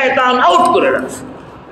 শয়তান আউট করে রাখছে।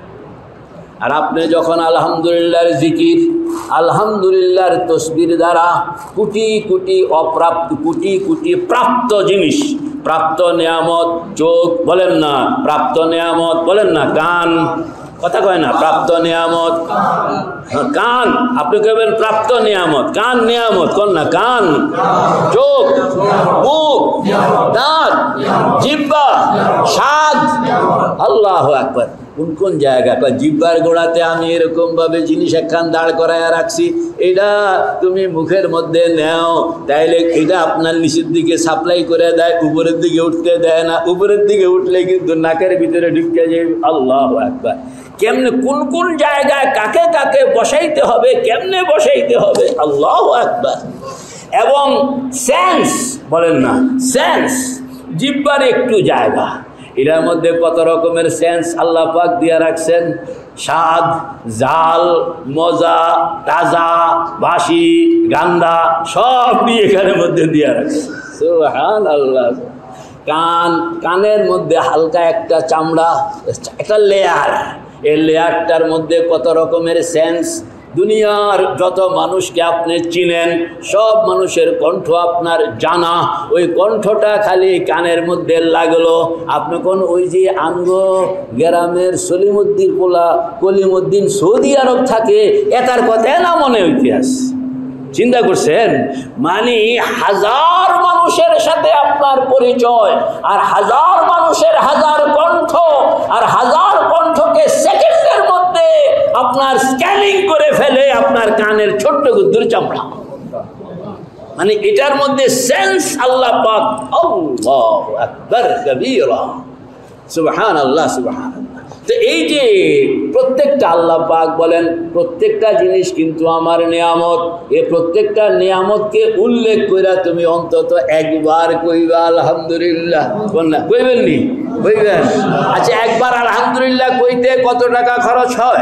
আর আপনি যখন আলহামদুলিল্লাহর জিকির, আলহামদুলিল্লাহর তসবির দ্বারা কোটি কোটি অপ্রাপ্ত, কোটি কোটি প্রাপ্ত জিনিস, প্রাপ্ত নিয়ামত, চোখ বলেন না, প্রাপ্ত নিয়ামত বলেন না, কান, কথা কয় না, প্রাপ্ত নিয়ামত, কান, আপনি কবেন প্রাপ্ত নিয়ামত, কান নিয়ামত কোন না, কান, চোখ, মুখ, দাঁত, জিহ্বা, স্বাদ, আল্লাহু আকবার। কোন কোন জায়গা জিহ্বার গোড়াতে আমি এরকম ভাবে জিনিস একখান দাঁড় করাইয়া রাখছি, এটা তুমি মুখের মধ্যে নেও, তাইলে এটা আপনার নিচের দিকে সাপ্লাই করে দেয়, উপরের দিকে উঠতে দেয় না, উপরের দিকে উঠলে কিন্তু নাকের ভিতরে ঢুকে যায়। আল্লাহু আকবার। কেমনে কোন কোন জায়গায় কাকে কাকে বসাইতে হবে, কেমনে বসাইতে হবে, আল্লাহু আকবার। এবং সেন্স বলেন না, সেন্স, জিহ্বার একটু জায়গা, এটার মধ্যে কত রকমের সেন্স আল্লাহ পাক দিয়া রাখছেন, স্বাদ, জাল, মজা, তাজা, বাসি, গান্দা, সব দিয়ে এখানের মধ্যে দিয়া রাখছে। সুবহানাল্লাহ। কান, কানের মধ্যে হালকা একটা চামড়া, একটা লেয়ার, এই লেয়ারটার মধ্যে কত রকমের সেন্স। দুনিয়ার যত মানুষকে আপনি চিনেন, সব মানুষের কণ্ঠ আপনার জানা, ওই কণ্ঠটা খালি কানের মধ্যে লাগলো। আপনি কোন ওই যে আঙ্গ গ্রামের সলিমুদ্দিন পোলা কলিমুদ্দিন সৌদি আরব থাকে, এটার কথাই না মনে ইতিহাস, চিন্তা করছেন? মানে হাজার মানুষের সাথে আপনার পরিচয়, আর হাজার মানুষের হাজার কণ্ঠ, আর হাজার কণ্ঠকে সেকেন্ডের মধ্যে আপনার স্ক্যানিং করে ফেলে আপনার কানের ছোট্ট গুদ্দুর চামড়া। মানে এটার মধ্যে সেন্স আল্লাহ পাক, আল্লাহু আকবার কবীরা, সুবহানাল্লাহ সুবহানাল্লাহ। তো এই যে প্রত্যেকটা আল্লাহ পাক বলেন প্রত্যেকটা জিনিস কিন্তু আমার নিয়ামত, এই প্রত্যেকটা নিয়ামতকে উল্লেখ করে তুমি অন্তত একবার কইবা আলহামদুলিল্লাহ, কইবেন নি? কইবেন। আচ্ছা, একবার আলহামদুলিল্লাহ কইতে কত টাকা খরচ হয়?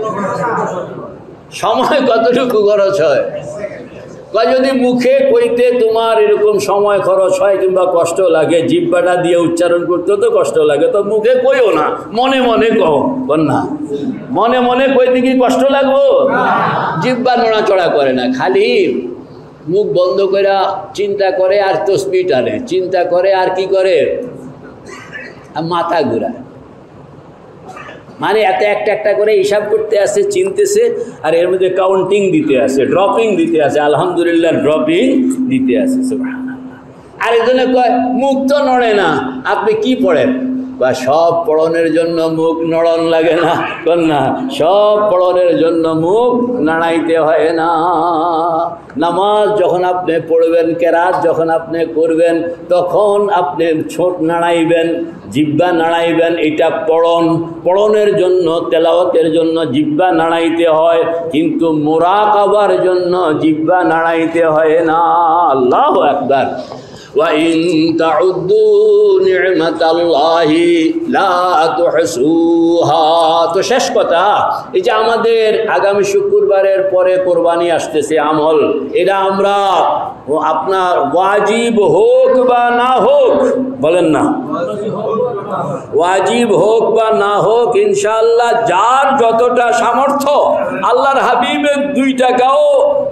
সময় কতটুকু খরচ হয়? যদি মুখে কইতে তোমার এরকম সময় খরচ হয় কিংবা কষ্ট লাগে, জিহ্বাটা দিয়ে উচ্চারণ করতে তো কষ্ট লাগে, তো মুখে কইও না, মনে মনে কও, না মনে মনে কইতে কি কষ্ট লাগবো? জিহ্বা নড়াচড়া করে না, খালি মুখ বন্ধ করে চিন্তা করে আর তসবিহ টানে, চিন্তা করে আর কি করে, মাথা ঘুরায়। মানে এত একটা একটা করে হিসাব করতে আসে, চিনতেছে, আর এর মধ্যে কাউন্টিং দিতে আসে, ড্রপিং দিতে আসে, আলহামদুলিল্লাহ ড্রপিং দিতে আসে। সুবহানাল্লাহ। আর এজন্য কয় মুখ তো নড়ে না, আপনি কি পড়েন? বা সব পড়নের জন্য মুখ নড়ন লাগে না, না সব পড়নের জন্য মুখ নাড়াইতে হয় না। নামাজ যখন আপনি পড়বেন, কেরাত যখন আপনি করবেন, তখন আপনি ছোট নাড়াইবেন, জিহ্বা নাড়াইবেন, এটা পড়ন, পড়নের জন্য, তেলাওয়াতের জন্য জিহ্বা নাড়াইতে হয়, কিন্তু মুরাকাবার জন্য জিহ্বা নাড়াইতে হয় না। আল্লাহু আকবার। وَإِن تَعُدُّوا نِعْمَةَ اللَّهِ لَا تُحْصُوهَا। তো শেষ কথা, এই যে আমাদের আগামী শুক্রবারের পরে কোরবানি আসতেছে, আমল, এটা আমরা আপনার ওয়াজিব হোক বা না হোক, বলেন না, ওয়াজিব হোক বা না হোক, ইনশাআল্লাহ যার যতটা সামর্থ্য, আল্লাহর হাবিবের 2 টাকাও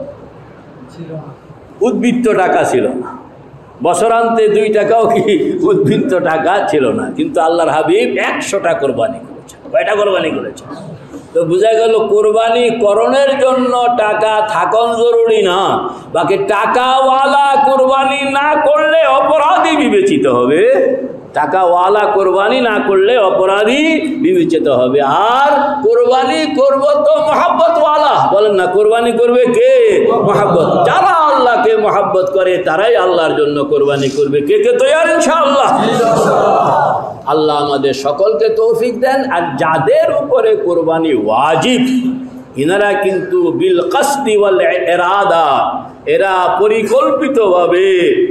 উদ্বৃত্ত টাকা ছিল না, বছরান্তে 2 টাকাও কি উদ্বৃত্ত টাকা ছিল না, কিন্তু আল্লাহর হাবিব 100টা কোরবানি করেছেন। কয়টা কোরবানি করেছেন? তো বোঝা গেল কোরবানি করণের জন্য টাকা থাকন জরুরি না, বাকি টাকাওয়ালা কোরবানি না করলে অপরাধী বিবেচিত হবে, টাকাওয়ালা কোরবানি না করলে অপরাধী বিবেচিত হবে। আর কোরবানি করব তো মহব্বতওয়ালা, বলেন না, কোরবানি করবে কে? মহব্বত। যারা আল্লাহকে মহব্বত করে তারাই আল্লাহর জন্য কোরবানি করবে। কে কে তৈয়ার ইনশাআল্লাহ? আল্লাহ আমাদের সকলকে তৌফিক দেন। আর যাদের উপরে কোরবানি ওয়াজিব, ইনারা কিন্তু বিল কসদি ওয়াল ইরাদা, এরা পরিকল্পিতভাবে